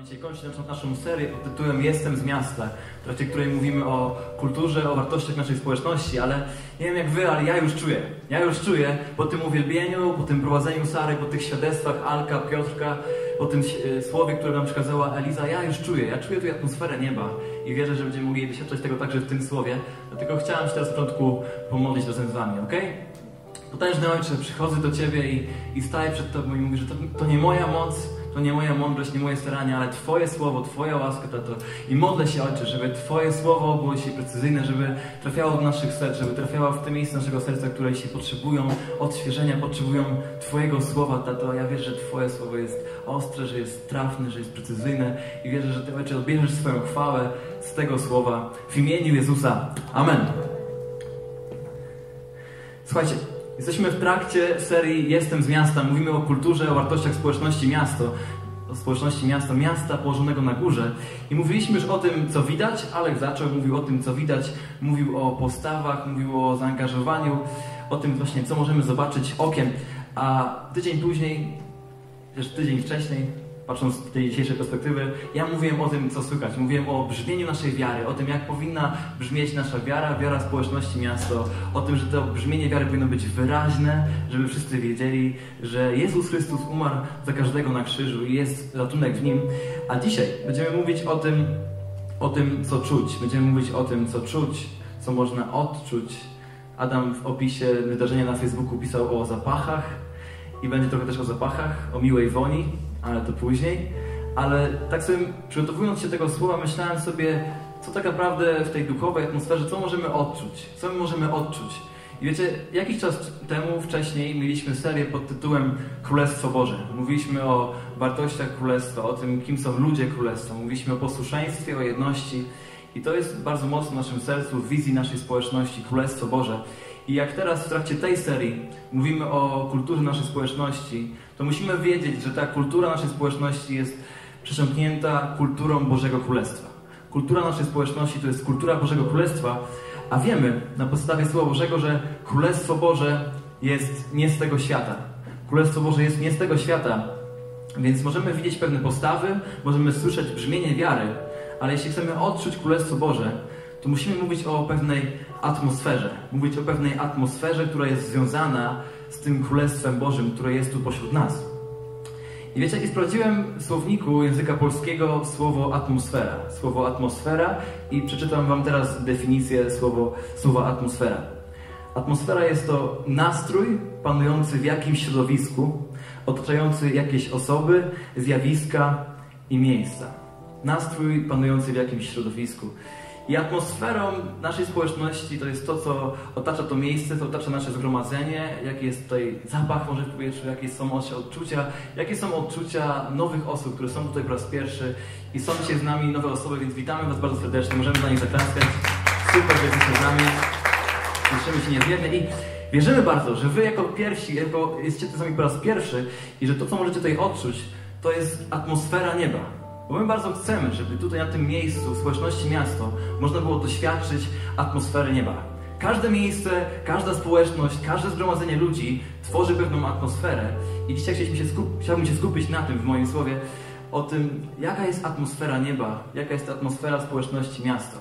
dzisiaj kończyć naszą serię pod tytułem Jestem z miasta, w trakcie której mówimy o kulturze, o wartościach naszej społeczności, ale nie wiem jak wy, ale ja już czuję po tym uwielbieniu, po tym prowadzeniu Sary, po tych świadectwach Alka, Piotrka, po tym słowie, które nam przekazała Eliza, ja czuję tu atmosferę nieba i wierzę, że będziemy mogli doświadczać tego także w tym słowie, dlatego chciałem się teraz na początku pomodlić razem z wami, ok? Potężny Ojcze, przychodzę do Ciebie i staję przed Tobą i mówię, że to nie moja moc, to nie moja mądrość, nie moje starania, ale Twoje słowo, Twoja łaska, Tato. I modlę się, Ojcze, żeby Twoje słowo było dzisiaj precyzyjne, żeby trafiało do naszych serc, żeby trafiało w te miejsca naszego serca, które dzisiaj potrzebują odświeżenia, potrzebują Twojego słowa, Tato. Ja wierzę, że Twoje słowo jest ostre, że jest trafne, że jest precyzyjne i wierzę, że Ty, Ojcze, odbierzesz swoją chwałę z tego słowa w imieniu Jezusa. Amen. Słuchajcie, jesteśmy w trakcie serii Jestem z miasta. Mówimy o kulturze, o wartościach społeczności miasta położonego na górze. I mówiliśmy już o tym, co widać. Alek mówił o tym, co widać. Mówił o postawach, mówił o zaangażowaniu, o tym właśnie, co możemy zobaczyć okiem. A tydzień później, też tydzień wcześniej, patrząc z tej dzisiejszej perspektywy, ja mówiłem o tym, co słychać. Mówiłem o brzmieniu naszej wiary, o tym, jak powinna brzmieć nasza wiara społeczności miasto, o tym, że to brzmienie wiary powinno być wyraźne, żeby wszyscy wiedzieli, że Jezus Chrystus umarł za każdego na krzyżu i jest ratunek w Nim. A dzisiaj będziemy mówić o tym, co czuć. Będziemy mówić o tym, co czuć, co można odczuć. Adam w opisie wydarzenia na Facebooku pisał o zapachach i będzie trochę też o zapachach, o miłej woni, ale to później. Ale tak sobie przygotowując się do tego słowa, myślałem sobie, co tak naprawdę w tej duchowej atmosferze, co możemy odczuć? Co my możemy odczuć? I wiecie, jakiś czas temu, wcześniej, mieliśmy serię pod tytułem Królestwo Boże. Mówiliśmy o wartościach Królestwa, o tym, kim są ludzie Królestwa. Mówiliśmy o posłuszeństwie, o jedności. I to jest bardzo mocno w naszym sercu, w wizji naszej społeczności, Królestwo Boże. I jak teraz w trakcie tej serii mówimy o kulturze naszej społeczności, to musimy wiedzieć, że ta kultura naszej społeczności jest przesiąknięta kulturą Bożego Królestwa. Kultura naszej społeczności to jest kultura Bożego Królestwa, a wiemy na podstawie Słowa Bożego, że Królestwo Boże jest nie z tego świata. Królestwo Boże jest nie z tego świata, więc możemy widzieć pewne postawy, możemy słyszeć brzmienie wiary, ale jeśli chcemy odczuć Królestwo Boże, to musimy mówić o pewnej atmosferze. Mówić o pewnej atmosferze, która jest związana z tym Królestwem Bożym, które jest tu pośród nas. I wiecie, jak sprawdziłem w słowniku języka polskiego słowo atmosfera i przeczytam wam teraz definicję słowa atmosfera. Atmosfera jest to nastrój panujący w jakimś środowisku, otaczający jakieś osoby, zjawiska i miejsca. Nastrój panujący w jakimś środowisku. I atmosferą naszej społeczności to jest to, co otacza to miejsce, co otacza nasze zgromadzenie, jaki jest tutaj zapach może w powietrzu, jakie są odczucia, jakie są odczucia nowych osób, które są tutaj po raz pierwszy i są dzisiaj z nami nowe osoby, więc witamy was bardzo serdecznie, możemy dla nich zaklaskać. Super, że jesteście z nami, cieszymy się niezmiernie i wierzymy bardzo, że wy jako pierwsi, jesteście z nami po raz pierwszy i że to, co możecie tutaj odczuć, to jest atmosfera nieba. Bo my bardzo chcemy, żeby tutaj na tym miejscu, w społeczności miasto, można było doświadczyć atmosfery nieba. Każde miejsce, każda społeczność, każde zgromadzenie ludzi tworzy pewną atmosferę. I dzisiaj chciałbym się skupić na tym w moim słowie, o tym, jaka jest atmosfera nieba, jaka jest atmosfera społeczności miasta.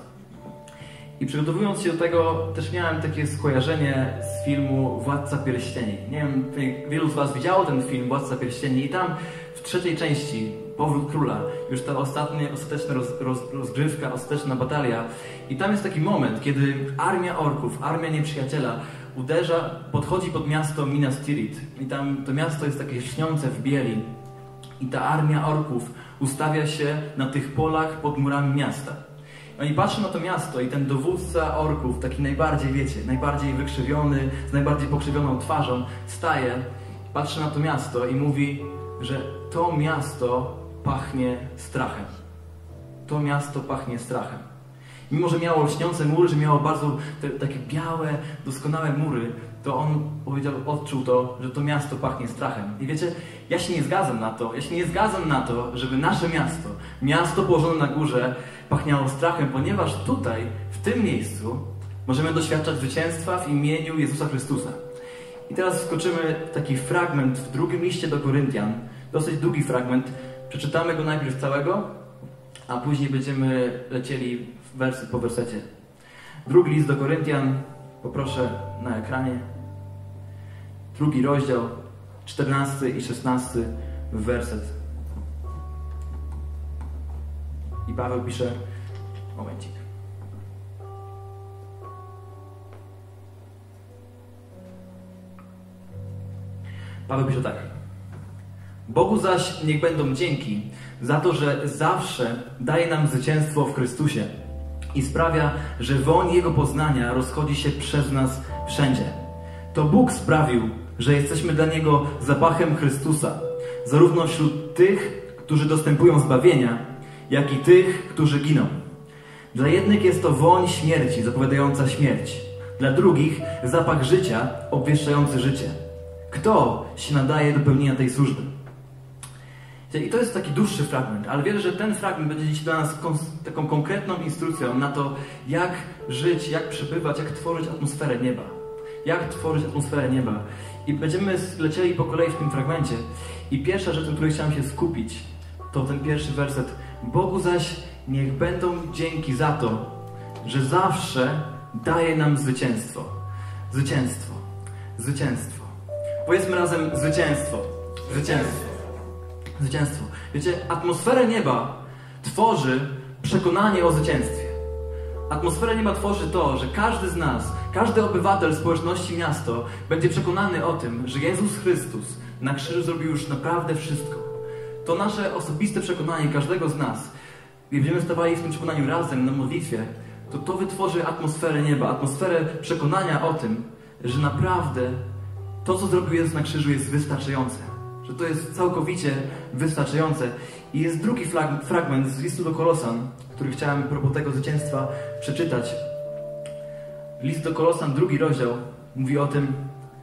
I przygotowując się do tego, też miałem takie skojarzenie z filmu Władca Pierścieni. Nie wiem, wielu z was widziało ten film Władca Pierścieni i tam w trzeciej części Powrót Króla, już ta ostateczna rozgrywka, ostateczna batalia. I tam jest taki moment, kiedy armia orków, armia nieprzyjaciela podchodzi pod miasto Minas Tirith. I tam to miasto jest takie śniące w bieli. I ta armia orków ustawia się na tych polach pod murami miasta. Oni patrzą na to miasto i ten dowódca orków, taki najbardziej, wiecie, najbardziej wykrzywiony, z najbardziej pokrzywioną twarzą, staje, patrzy na to miasto i mówi, że to miasto pachnie strachem. To miasto pachnie strachem. Mimo, że miało lśniące mury, że miało bardzo takie białe, doskonałe mury, to on odczuł to, że to miasto pachnie strachem. I wiecie, ja się nie zgadzam na to, żeby nasze miasto położone na górze, pachniało strachem, ponieważ tutaj, w tym miejscu, możemy doświadczać zwycięstwa w imieniu Jezusa Chrystusa. I teraz wskoczymy w taki fragment w drugim liście do Koryntian, dosyć długi fragment, Przeczytamy go najpierw całego, a później będziemy lecieli werset po wersecie. Drugi list do Koryntian, poproszę na ekranie. 2 rozdział, 14 i 16 werset. I Paweł pisze, momencik. Paweł pisze tak. Bogu zaś niech będą dzięki za to, że zawsze daje nam zwycięstwo w Chrystusie i sprawia, że woń Jego poznania rozchodzi się przez nas wszędzie. To Bóg sprawił, że jesteśmy dla Niego zapachem Chrystusa, zarówno wśród tych, którzy dostępują zbawienia, jak i tych, którzy giną. Dla jednych jest to woń śmierci, zapowiadająca śmierć. Dla drugich zapach życia, obwieszczający życie. Kto się nadaje do pełnienia tej służby? I to jest taki dłuższy fragment, ale wierzę, że ten fragment będzie dziś dla nas taką konkretną instrukcją na to, jak żyć, jak przebywać, jak tworzyć atmosferę nieba. Jak tworzyć atmosferę nieba. I będziemy lecieli po kolei w tym fragmencie. I pierwsza rzecz, na której chciałem się skupić, to ten pierwszy werset. Bogu zaś niech będą dzięki za to, że zawsze daje nam zwycięstwo. Zwycięstwo. Zwycięstwo. Powiedzmy razem zwycięstwo. Zwycięstwo. Zwycięstwo. Wiecie, atmosferę nieba tworzy przekonanie o zwycięstwie. Atmosferę nieba tworzy to, że każdy z nas, każdy obywatel społeczności miasto będzie przekonany o tym, że Jezus Chrystus na krzyżu zrobił już naprawdę wszystko. To nasze osobiste przekonanie każdego z nas, gdy będziemy stawali w tym przekonaniu razem na modlitwie, to wytworzy atmosferę nieba, atmosferę przekonania o tym, że naprawdę to, co zrobił Jezus na krzyżu, jest wystarczające. Że to jest całkowicie wystarczające. I jest drugi fragment z listu do Kolosan, który chciałem a propos tego zwycięstwa przeczytać. List do Kolosan, 2 rozdział, mówi o tym: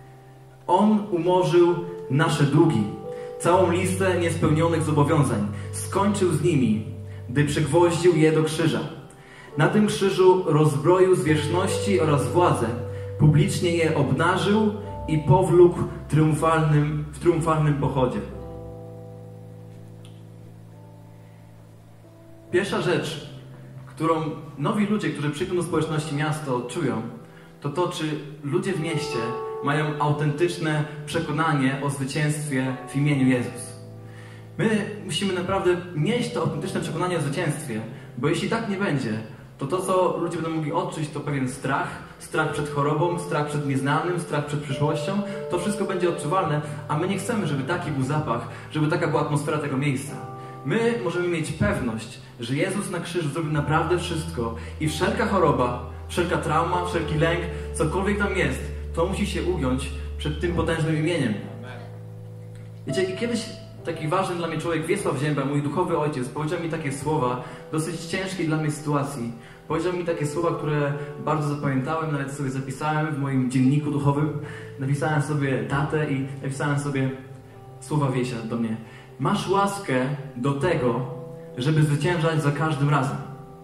On umorzył nasze długi, całą listę niespełnionych zobowiązań. Skończył z nimi, gdy przygwoździł je do krzyża. Na tym krzyżu rozbroił zwierzchności oraz władze, publicznie je obnażył i powlókł w triumfalnym pochodzie. Pierwsza rzecz, którą nowi ludzie, którzy przyjdą do społeczności miasto, czują, to czy ludzie w mieście mają autentyczne przekonanie o zwycięstwie w imieniu Jezus. My musimy naprawdę mieć to autentyczne przekonanie o zwycięstwie, bo jeśli tak nie będzie, to co ludzie będą mogli odczuć, to pewien strach, strach przed chorobą, strach przed nieznanym, strach przed przyszłością. To wszystko będzie odczuwalne, a my nie chcemy, żeby taki był zapach, żeby taka była atmosfera tego miejsca. My możemy mieć pewność, że Jezus na krzyżu zrobił naprawdę wszystko i wszelka choroba, wszelka trauma, wszelki lęk, cokolwiek tam jest, to musi się ugiąć przed tym potężnym imieniem. Wiecie, i kiedyś taki ważny dla mnie człowiek, Wiesław Zięba, mój duchowy ojciec, powiedział mi takie słowa, dosyć ciężkiej dla mnie sytuacji. Powiedział mi takie słowa, które bardzo zapamiętałem, nawet sobie zapisałem w moim dzienniku duchowym. Napisałem sobie datę i napisałem sobie słowa Wiesia do mnie. Masz łaskę do tego, żeby zwyciężać za każdym razem.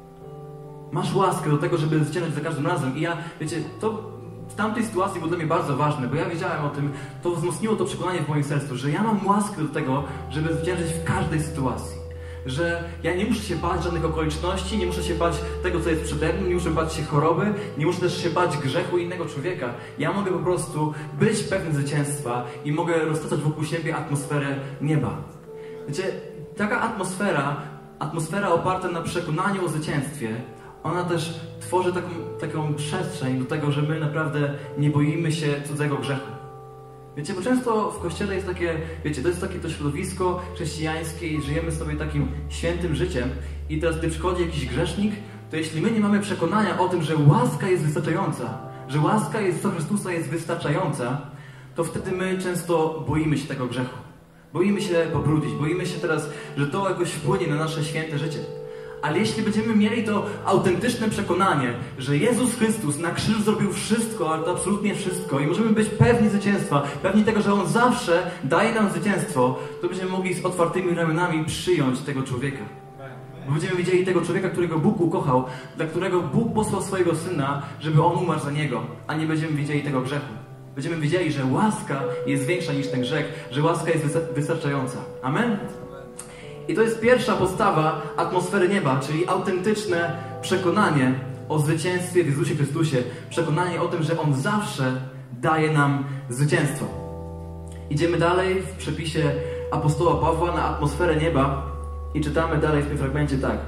Masz łaskę do tego, żeby zwyciężać za każdym razem. I ja, wiecie, to w tamtej sytuacji było dla mnie bardzo ważne, bo ja wiedziałem o tym, to wzmocniło to przekonanie w moim sercu, że ja mam łaskę do tego, żeby zwyciężyć w każdej sytuacji. Że ja nie muszę się bać żadnych okoliczności, nie muszę się bać tego, co jest przede mną, nie muszę bać się choroby, nie muszę też się bać grzechu innego człowieka. Ja mogę po prostu być pewny zwycięstwa i mogę roztaczać wokół siebie atmosferę nieba. Wiecie, taka atmosfera oparta na przekonaniu o zwycięstwie, ona też tworzy taką przestrzeń do tego, że my naprawdę nie boimy się cudzego grzechu. Wiecie, bo często w Kościele jest takie, wiecie, to jest takie to środowisko chrześcijańskie i żyjemy sobie takim świętym życiem i teraz gdy przychodzi jakiś grzesznik, to jeśli my nie mamy przekonania o tym, że łaska jest wystarczająca, że łaska Jezusa Chrystusa jest wystarczająca, to wtedy my często boimy się tego grzechu. Boimy się pobrudzić, boimy się teraz, że to jakoś wpłynie na nasze święte życie. Ale jeśli będziemy mieli to autentyczne przekonanie, że Jezus Chrystus na krzyżu zrobił wszystko, ale to absolutnie wszystko i możemy być pewni zwycięstwa, pewni tego, że On zawsze daje nam zwycięstwo, to będziemy mogli z otwartymi ramionami przyjąć tego człowieka. Bo będziemy widzieli tego człowieka, którego Bóg ukochał, dla którego Bóg posłał swojego Syna, żeby On umarł za niego, a nie będziemy widzieli tego grzechu. Będziemy wiedzieli, że łaska jest większa niż ten grzech, że łaska jest wystarczająca. Amen? I to jest pierwsza podstawa atmosfery nieba, czyli autentyczne przekonanie o zwycięstwie w Jezusie Chrystusie. Przekonanie o tym, że On zawsze daje nam zwycięstwo. Idziemy dalej w przepisie apostoła Pawła na atmosferę nieba i czytamy dalej w tym fragmencie tak.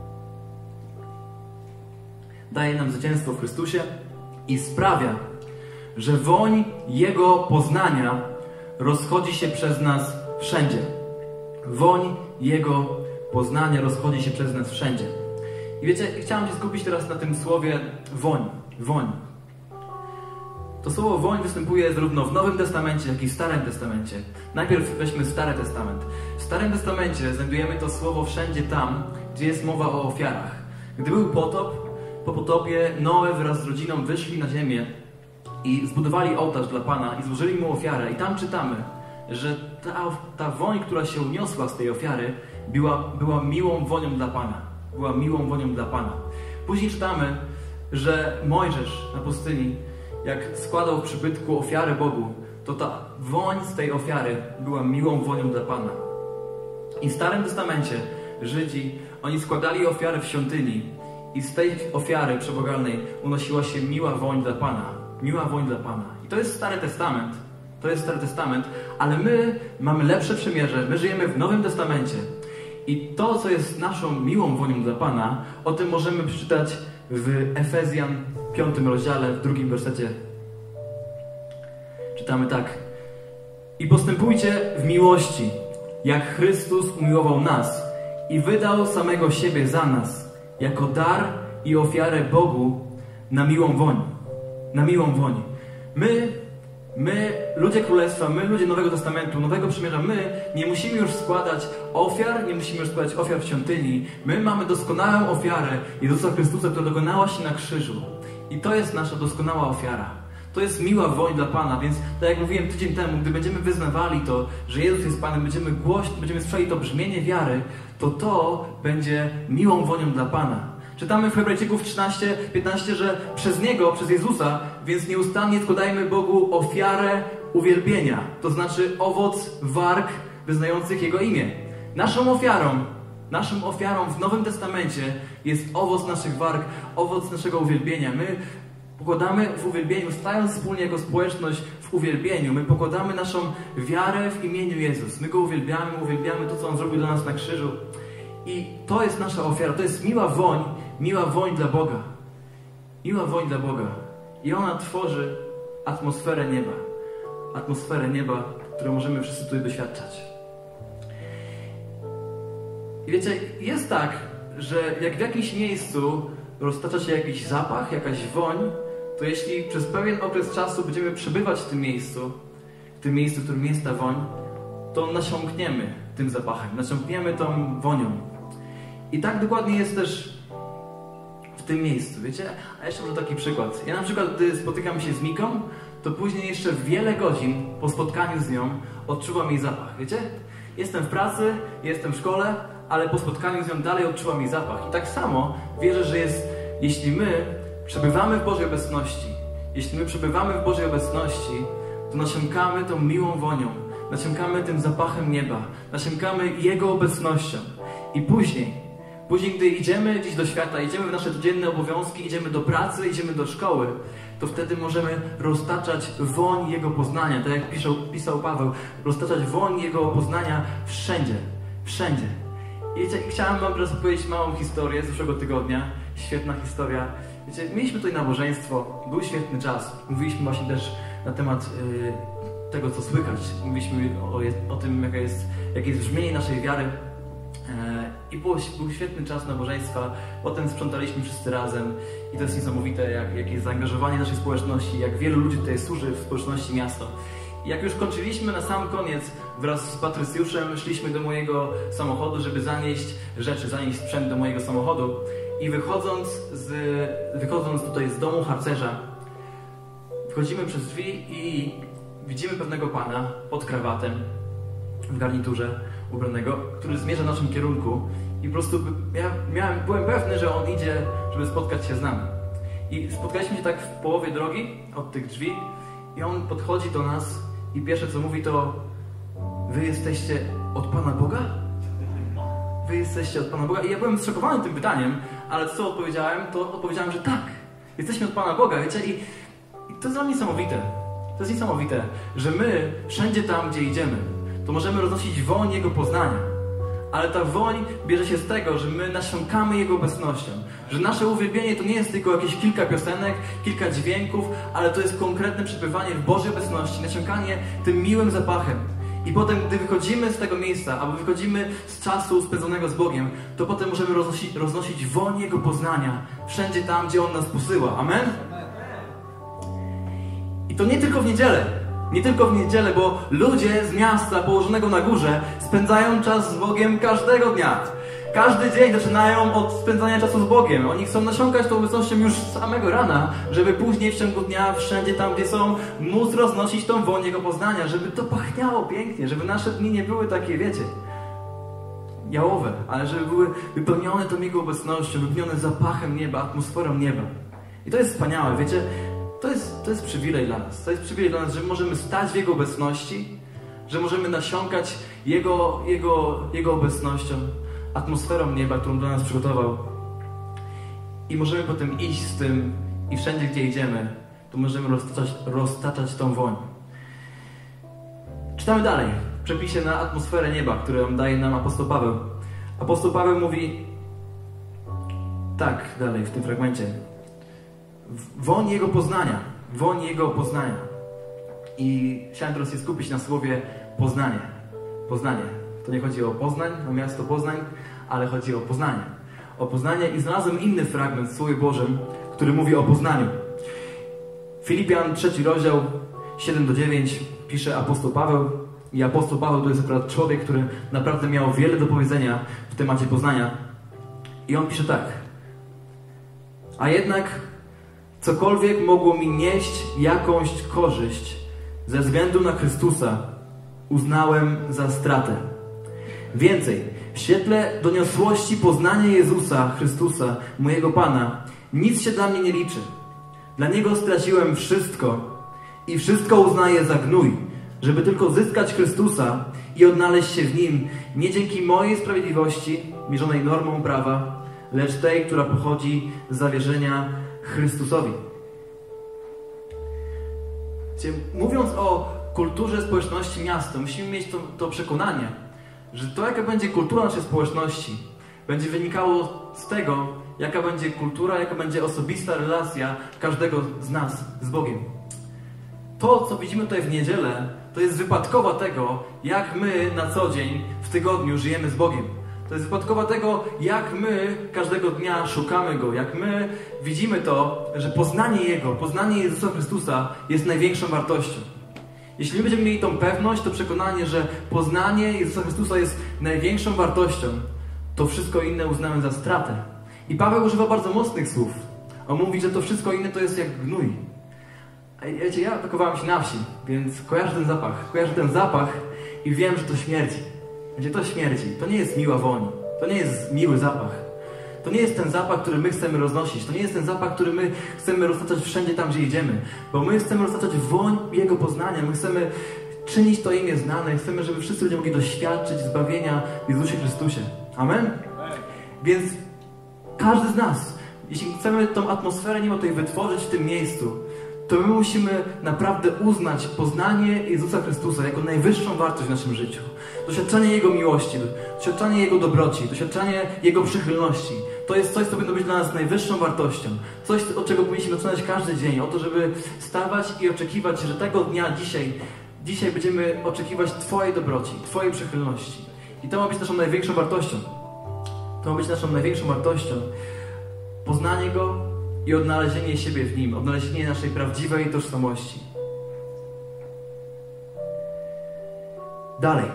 Daje nam zwycięstwo w Chrystusie i sprawia, że woń Jego poznania rozchodzi się przez nas wszędzie. Woń Jego poznania rozchodzi się przez nas wszędzie. I wiecie, chciałem się skupić teraz na tym słowie woń. Woń. To słowo woń występuje zarówno w Nowym Testamencie, jak i w Starym Testamencie. Najpierw weźmy Stary Testament. W Starym Testamencie znajdujemy to słowo wszędzie tam, gdzie jest mowa o ofiarach. Gdy był potop, po potopie Noe wraz z rodziną wyszli na ziemię i zbudowali ołtarz dla Pana i złożyli Mu ofiarę. I tam czytamy, że ta woń, która się uniosła z tej ofiary, była miłą wonią dla Pana. Była miłą wonią dla Pana. Później czytamy, że Mojżesz na pustyni, jak składał w przybytku ofiarę Bogu, to ta woń z tej ofiary była miłą wonią dla Pana. I w Starym Testamencie Żydzi, oni składali ofiarę w świątyni i z tej ofiary przebogalnej unosiła się miła woń dla Pana. Miła woń dla Pana. I to jest Stary Testament. To jest Stary Testament, ale my mamy lepsze przymierze. My żyjemy w Nowym Testamencie. I to, co jest naszą miłą wonią dla Pana, o tym możemy przeczytać w Efezjan 5 rozdziale, w 2 wersecie. Czytamy tak. I postępujcie w miłości, jak Chrystus umiłował nas i wydał samego siebie za nas, jako dar i ofiarę Bogu na miłą woń. Na miłą woń. My, ludzie Królestwa, my, ludzie Nowego Testamentu, Nowego Przymierza, my nie musimy już składać ofiar, nie musimy już składać ofiar w świątyni. My mamy doskonałą ofiarę Jezusa Chrystusa, która dokonała się na krzyżu. I to jest nasza doskonała ofiara. To jest miła woń dla Pana, więc tak jak mówiłem tydzień temu, gdy będziemy wyznawali to, że Jezus jest Panem, będziemy słyszeli to brzmienie wiary, to będzie miłą wonią dla Pana. Czytamy w Hebrajczyków 13:15, że przez Niego, przez Jezusa, więc nieustannie składajmy Bogu ofiarę uwielbienia. To znaczy owoc warg wyznających Jego imię. Naszą ofiarą w Nowym Testamencie jest owoc naszych warg, owoc naszego uwielbienia. My pokładamy w uwielbieniu, stając wspólnie jako społeczność w uwielbieniu, my pokładamy naszą wiarę w imieniu Jezus. My Go uwielbiamy to, co On zrobił dla nas na krzyżu. I to jest nasza ofiara, to jest miła woń dla Boga. Miła woń dla Boga. I ona tworzy atmosferę nieba. Atmosferę nieba, którą możemy wszyscy tutaj doświadczać. I wiecie, jest tak, że jak w jakimś miejscu roztacza się jakiś zapach, jakaś woń, to jeśli przez pewien okres czasu będziemy przebywać w tym miejscu, w którym jest ta woń, to nasiąkniemy tym zapachem, nasiąkniemy tą wonią. I tak dokładnie jest też w tym miejscu, wiecie? A jeszcze może taki przykład. Ja na przykład, gdy spotykam się z Miką, to później jeszcze wiele godzin po spotkaniu z nią odczuwam jej zapach, wiecie? Jestem w pracy, jestem w szkole, ale po spotkaniu z nią dalej odczuwam jej zapach. I tak samo wierzę, że jeśli my przebywamy w Bożej obecności, to nasiąkamy tą miłą wonią, nasiąkamy tym zapachem nieba, nasiąkamy Jego obecnością. I później, gdy idziemy gdzieś do świata, idziemy w nasze codzienne obowiązki, idziemy do pracy, idziemy do szkoły, to wtedy możemy roztaczać woń Jego poznania, tak jak pisał Paweł, roztaczać woń Jego poznania wszędzie, wszędzie. I wiecie, chciałem wam teraz opowiedzieć małą historię z zeszłego tygodnia, świetna historia. Wiecie, mieliśmy tutaj nabożeństwo, był świetny czas, mówiliśmy właśnie też na temat tego, co słychać, mówiliśmy o tym, jakie jest brzmienie naszej wiary. I był świetny czas nabożeństwa, potem sprzątaliśmy wszyscy razem i to jest niesamowite, jakie jest zaangażowanie naszej społeczności, jak wielu ludzi tutaj służy w społeczności miasto. I jak już kończyliśmy, na sam koniec wraz z Patrycjuszem szliśmy do mojego samochodu, żeby zanieść rzeczy, zanieść sprzęt do mojego samochodu i wychodząc tutaj z domu harcerza, wchodzimy przez drzwi i widzimy pewnego pana pod krawatem, w garniturze ubranego, który zmierza w naszym kierunku i po prostu byłem pewny, że on idzie, żeby spotkać się z nami. I spotkaliśmy się tak w połowie drogi od tych drzwi i on podchodzi do nas i pierwsze co mówi to: wy jesteście od Pana Boga? wy jesteście od Pana Boga? I ja byłem zszokowany tym pytaniem, ale co odpowiedziałem? To odpowiedziałem, że tak. Jesteśmy od Pana Boga, wiecie? I to jest dla mnie niesamowite. To jest niesamowite, że my wszędzie tam, gdzie idziemy, to możemy roznosić woń Jego poznania. Ale ta woń bierze się z tego, że my nasiąkamy Jego obecnością. Że nasze uwielbienie to nie jest tylko jakieś kilka piosenek, kilka dźwięków, ale to jest konkretne przebywanie w Bożej obecności, nasiąkanie tym miłym zapachem. I potem, gdy wychodzimy z tego miejsca, albo wychodzimy z czasu spędzonego z Bogiem, to potem możemy roznosić woń Jego poznania wszędzie tam, gdzie On nas posyła. Amen? I to nie tylko w niedzielę. Nie tylko w niedzielę, bo ludzie z miasta położonego na górze spędzają czas z Bogiem każdego dnia. Każdy dzień zaczynają od spędzania czasu z Bogiem. Oni chcą nasiąkać tą obecnością już z samego rana, żeby później w ciągu dnia, wszędzie tam, gdzie są, móc roznosić tą woń Jego poznania, żeby to pachniało pięknie, żeby nasze dni nie były takie, wiecie, jałowe, ale żeby były wypełnione tą Jego obecnością, wypełnione zapachem nieba, atmosferą nieba. I to jest wspaniałe, wiecie, to jest przywilej dla nas. To jest przywilej dla nas, że możemy stać w Jego obecności, że możemy nasiąkać Jego obecnością, atmosferą nieba, którą dla nas przygotował. I możemy potem iść z tym i wszędzie, gdzie idziemy, to możemy roztaczać tą woń. Czytamy dalej. W przepisie na atmosferę nieba, którą daje nam apostoł Paweł. Apostoł Paweł mówi tak dalej w tym fragmencie. Woń Jego poznania. Woń Jego poznania. I chciałem teraz się skupić na słowie poznanie. Poznanie. To nie chodzi o Poznań, o miasto Poznań, ale chodzi o poznanie. O poznanie i znalazłem inny fragment w Słowie Bożym, który mówi o poznaniu. Filipian 3 rozdział 7-9 pisze apostoł Paweł. I apostoł Paweł to jest akurat człowiek, który naprawdę miał wiele do powiedzenia w temacie poznania. I on pisze tak. A jednak cokolwiek mogło mi nieść jakąś korzyść ze względu na Chrystusa, uznałem za stratę. Więcej, w świetle doniosłości poznania Jezusa Chrystusa, mojego Pana, nic się dla mnie nie liczy. Dla Niego straciłem wszystko i wszystko uznaję za gnój, żeby tylko zyskać Chrystusa i odnaleźć się w Nim, nie dzięki mojej sprawiedliwości, mierzonej normą prawa, lecz tej, która pochodzi z zawierzenia Chrystusowi. Mówiąc o kulturze społeczności miasta, musimy mieć to przekonanie, że to, jaka będzie kultura naszej społeczności, będzie wynikało z tego, jaka będzie kultura, jaka będzie osobista relacja każdego z nas z Bogiem. To, co widzimy tutaj w niedzielę, to jest wypadkowa tego, jak my na co dzień w tygodniu żyjemy z Bogiem. To jest wypadkowa tego, jak my każdego dnia szukamy Go, jak my widzimy to, że poznanie Jego, poznanie Jezusa Chrystusa jest największą wartością. Jeśli my będziemy mieli tą pewność, to przekonanie, że poznanie Jezusa Chrystusa jest największą wartością, to wszystko inne uznamy za stratę. I Paweł używa bardzo mocnych słów. On mówi, że to wszystko inne to jest jak gnój. Wiecie, ja wychowałem się na wsi, więc kojarzę ten zapach i wiem, że to śmierdzi. Gdzie to śmierdzi. To nie jest miła woń. To nie jest miły zapach. To nie jest ten zapach, który my chcemy roznosić. To nie jest ten zapach, który my chcemy roztaczać wszędzie tam, gdzie idziemy. Bo my chcemy roztaczać woń Jego poznania. My chcemy czynić to imię znane. Chcemy, żeby wszyscy ludzie mogli doświadczyć zbawienia w Jezusie Chrystusie. Amen? Więc każdy z nas, jeśli chcemy tą atmosferę niebo tutaj wytworzyć w tym miejscu, to my musimy naprawdę uznać poznanie Jezusa Chrystusa jako najwyższą wartość w naszym życiu. Doświadczanie Jego miłości, doświadczanie Jego dobroci, doświadczanie Jego przychylności. To jest coś, co powinno być dla nas najwyższą wartością. Coś, od czego powinniśmy zaczynać każdy dzień. O to, żeby stawać i oczekiwać, że tego dnia, dzisiaj będziemy oczekiwać Twojej dobroci, Twojej przychylności. I to ma być naszą największą wartością. To ma być naszą największą wartością. Poznanie Go i odnalezienie siebie w Nim. Odnalezienie naszej prawdziwej tożsamości. Dalej.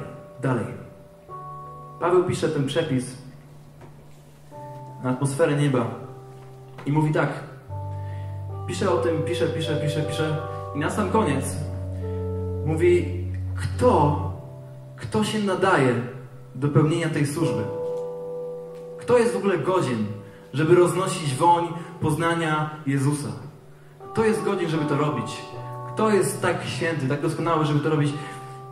Paweł pisze ten przepis na atmosferę nieba i mówi tak. Pisze o tym, pisze i na sam koniec mówi, kto się nadaje do pełnienia tej służby? Kto jest w ogóle godzien, żeby roznosić woń poznania Jezusa? Kto jest godzien, żeby to robić? Kto jest tak święty, tak doskonały, żeby to robić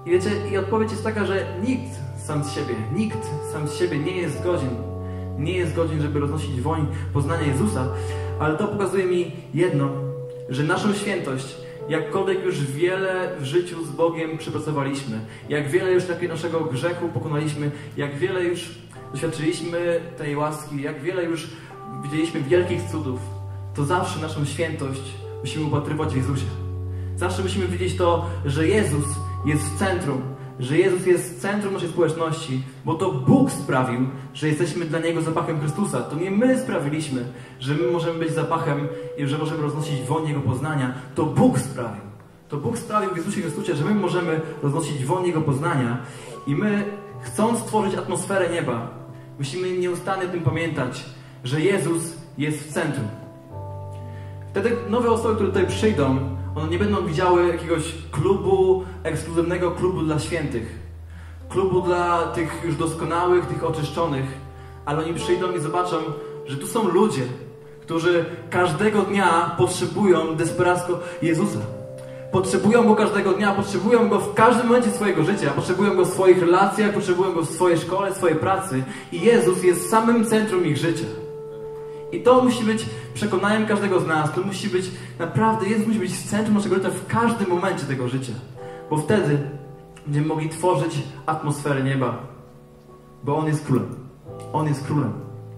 I wiecie, i odpowiedź jest taka, że nikt sam z siebie nie jest godzien, żeby roznosić woń poznania Jezusa, ale to pokazuje mi jedno, że naszą świętość, jakkolwiek już wiele w życiu z Bogiem przepracowaliśmy, jak wiele już naszego grzechu pokonaliśmy, jak wiele już doświadczyliśmy tej łaski, jak wiele już widzieliśmy wielkich cudów, to zawsze naszą świętość musimy upatrywać w Jezusie. Zawsze musimy widzieć to, że Jezus jest w centrum, że Jezus jest centrum naszej społeczności, bo to Bóg sprawił, że jesteśmy dla Niego zapachem Chrystusa. To nie my sprawiliśmy, że my możemy być zapachem i że możemy roznosić woń Jego poznania. To Bóg sprawił. To Bóg sprawił w Jezusie Chrystusie, że my możemy roznosić woń Jego poznania i my, chcąc stworzyć atmosferę nieba, musimy nieustannie o tym pamiętać, że Jezus jest w centrum. Wtedy nowe osoby, które tutaj przyjdą, one nie będą widziały jakiegoś klubu, ekskluzywnego klubu dla świętych. Klubu dla tych już doskonałych, tych oczyszczonych. Ale oni przyjdą i zobaczą, że tu są ludzie, którzy każdego dnia potrzebują desperacko Jezusa. Potrzebują Go każdego dnia, potrzebują Go w każdym momencie swojego życia. Potrzebują Go w swoich relacjach, potrzebują Go w swojej szkole, w swojej pracy. I Jezus jest samym centrum ich życia. I to musi być przekonaniem każdego z nas. To musi być naprawdę, Jezus musi być w centrum naszego życia w każdym momencie tego życia. Bo wtedy będziemy mogli tworzyć atmosferę nieba. Bo On jest królem. On jest królem.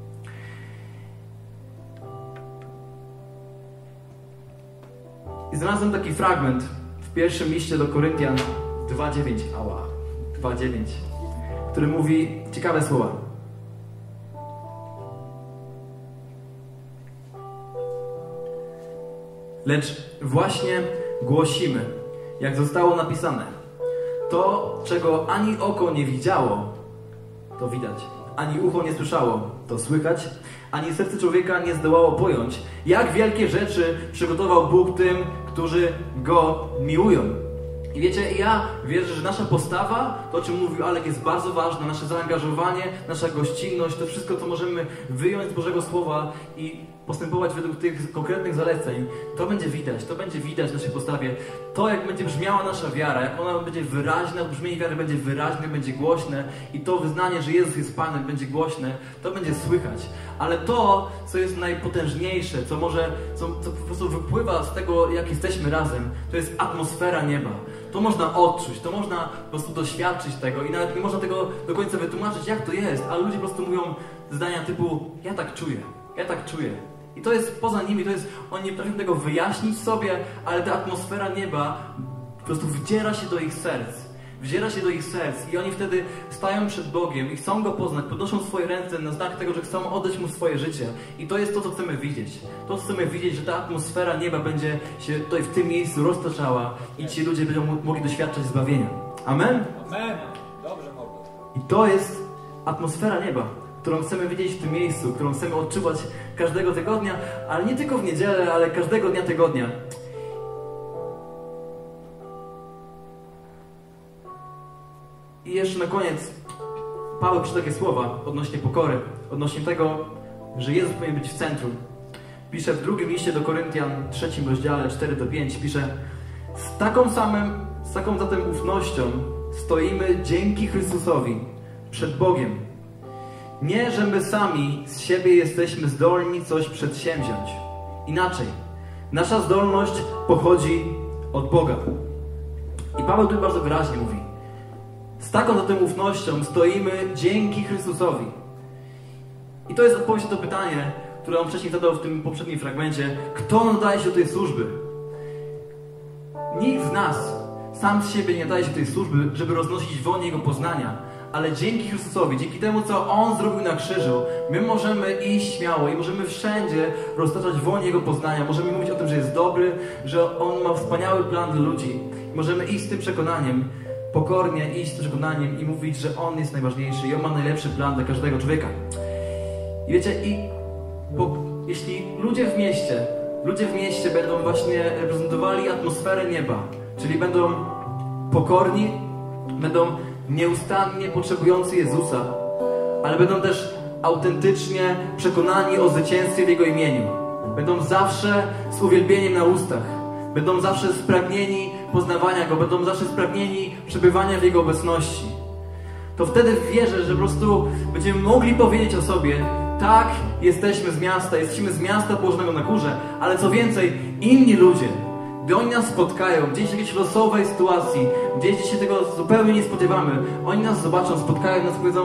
I znalazłem taki fragment w pierwszym liście do Koryntian 2:9, który mówi ciekawe słowa. Lecz właśnie głosimy, jak zostało napisane, to, czego ani oko nie widziało, to widać, ani ucho nie słyszało, to słychać, ani serce człowieka nie zdołało pojąć, jak wielkie rzeczy przygotował Bóg tym, którzy Go miłują. I wiecie, ja wierzę, że nasza postawa, to o czym mówił Alek, jest bardzo ważne, nasze zaangażowanie, nasza gościnność, to wszystko, co możemy wyjąć z Bożego Słowa i postępować według tych konkretnych zaleceń, to będzie widać w naszej postawie. To, jak będzie brzmiała nasza wiara, jak ona będzie wyraźna, brzmienie wiary będzie wyraźne, będzie głośne i to wyznanie, że Jezus jest Panem, będzie głośne, to będzie słychać. Ale to, co jest najpotężniejsze, co po prostu wypływa z tego, jak jesteśmy razem, to jest atmosfera nieba. To można odczuć, to można po prostu doświadczyć tego i nawet nie można tego do końca wytłumaczyć, jak to jest, ale ludzie po prostu mówią zdania typu ja tak czuję. I to jest poza nimi, oni nie potrafią tego wyjaśnić sobie, ale ta atmosfera nieba po prostu wdziera się do ich serc i oni wtedy stają przed Bogiem i chcą Go poznać, podnoszą swoje ręce na znak tego, że chcą oddać Mu swoje życie. I to jest to, co chcemy widzieć. To, co chcemy widzieć, że ta atmosfera nieba będzie się tutaj w tym miejscu roztaczała i ci ludzie będą mogli doświadczać zbawienia. Amen? Amen. Dobrze mogę. I to jest atmosfera nieba, którą chcemy widzieć w tym miejscu, którą chcemy odczuwać każdego tygodnia, ale nie tylko w niedzielę, ale każdego dnia tygodnia. I jeszcze na koniec Paweł pisze takie słowa odnośnie pokory, odnośnie tego, że Jezus powinien być w centrum. Pisze w drugim liście do Koryntian, 3 rozdziale 4-5, pisze: z taką zatem ufnością stoimy dzięki Chrystusowi przed Bogiem. Nie, że my sami z siebie jesteśmy zdolni coś przedsięwziąć. Inaczej, nasza zdolność pochodzi od Boga. I Paweł tu bardzo wyraźnie mówi: z taką zatem ufnością stoimy dzięki Chrystusowi. I to jest odpowiedź na to pytanie, które on wcześniej zadał w tym poprzednim fragmencie. Kto nadaje się do tej służby? Nikt z nas sam z siebie nie nadaje się do tej służby, żeby roznosić woń Jego poznania. Ale dzięki Chrystusowi, dzięki temu, co On zrobił na krzyżu, my możemy iść śmiało i możemy wszędzie roztaczać woń Jego poznania. Możemy mówić o tym, że jest dobry, że On ma wspaniały plan dla ludzi. I możemy iść z tym przekonaniem, pokornie iść z tym przekonaniem i mówić, że On jest najważniejszy i On ma najlepszy plan dla każdego człowieka. I wiecie, jeśli ludzie w mieście będą właśnie reprezentowali atmosferę nieba, czyli będą pokorni, będą nieustannie potrzebujący Jezusa, ale będą też autentycznie przekonani o zwycięstwie w Jego imieniu. Będą zawsze z uwielbieniem na ustach. Będą zawsze spragnieni poznawania Go, będą zawsze spragnieni przebywania w Jego obecności. To wtedy wierzę, że po prostu będziemy mogli powiedzieć o sobie: tak, jesteśmy z miasta położonego na górze, ale co więcej, inni ludzie, gdy oni nas spotkają, gdzieś w jakiejś losowej sytuacji, gdzieś się tego zupełnie nie spodziewamy, oni nas zobaczą, spotkają nas i powiedzą: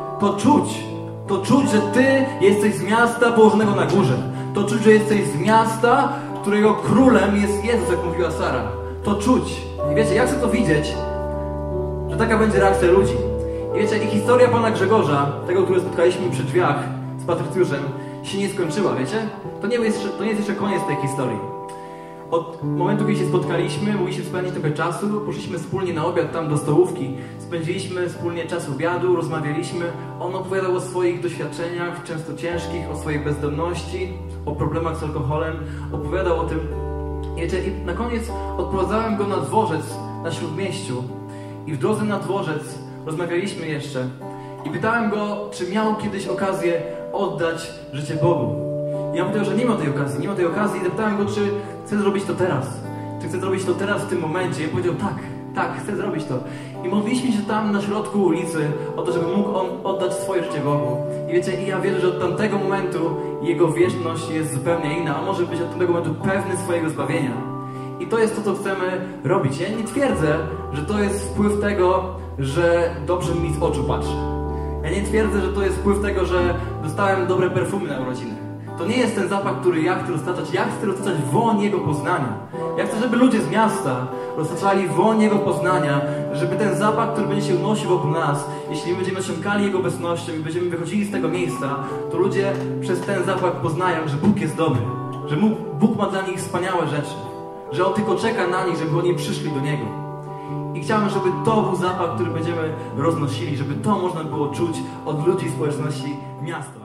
to czuć, że Ty jesteś z miasta położonego na górze. To czuć, że jesteś z miasta, którego królem jest Jezus, jak mówiła Sara. To czuć. I wiecie, ja chcę to widzieć, że taka będzie reakcja ludzi. I wiecie, i historia pana Grzegorza, tego, który spotkaliśmy przy drzwiach z Patrycjuszem, się nie skończyła, wiecie? To nie jest jeszcze koniec tej historii. Od momentu, kiedy się spotkaliśmy, mogliśmy spędzić trochę czasu, poszliśmy wspólnie na obiad tam do stołówki, spędziliśmy wspólnie czas obiadu, rozmawialiśmy. On opowiadał o swoich doświadczeniach, często ciężkich, o swojej bezdomności, o problemach z alkoholem, opowiadał o tym. Wiecie, i na koniec odprowadzałem go na dworzec na Śródmieściu i w drodze na dworzec rozmawialiśmy jeszcze i pytałem go, czy miał kiedyś okazję oddać życie Bogu. I ja powiedział, że nie ma tej okazji i zapytałem go, czy chce zrobić to teraz. Czy chce zrobić to teraz, w tym momencie. I powiedział: tak, chcę zrobić to. I modliliśmy się tam na środku ulicy o to, żeby mógł on oddać swoje życie Bogu. I wiecie, i ja wierzę, że od tamtego momentu jego wierność jest zupełnie inna, a może być od tamtego momentu pewny swojego zbawienia. I to jest to, co chcemy robić. Ja nie twierdzę, że to jest wpływ tego, że dobrze mi z oczu patrzy. Ja nie twierdzę, że to jest wpływ tego, że dostałem dobre perfumy na urodziny. To nie jest ten zapach, który ja chcę roztaczać. Ja chcę roztaczać woń Jego poznania. Ja chcę, żeby ludzie z miasta roztaczali woń Jego poznania, żeby ten zapach, który będzie się unosił wokół nas, jeśli my będziemy nasiąkali Jego obecnością i będziemy wychodzili z tego miejsca, to ludzie przez ten zapach poznają, że Bóg jest dobry, że Bóg ma dla nich wspaniałe rzeczy, że On tylko czeka na nich, żeby oni przyszli do Niego. I chciałem, żeby to był zapach, który będziemy roznosili, żeby to można było czuć od ludzi społeczności miasta.